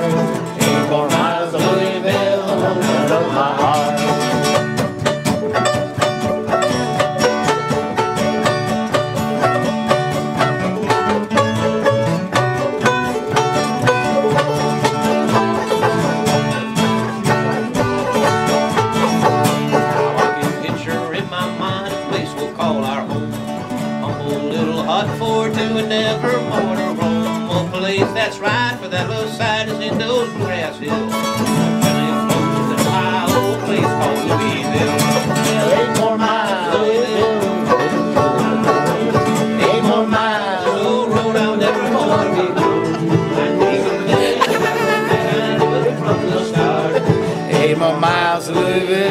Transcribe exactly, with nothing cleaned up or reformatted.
Eight more miles to Louisville, home of my heart. Now I can picture in my mind a place we'll call our home. Humble little hut for two and never more to roam. A place that's right for that little side is in those grass hills. Plenty of folks in my old place called Louisville. Well, eight more miles, Louisville. Eight more miles, old road I'll never more be gone. I need a man from the start. Eight more miles to Louisville.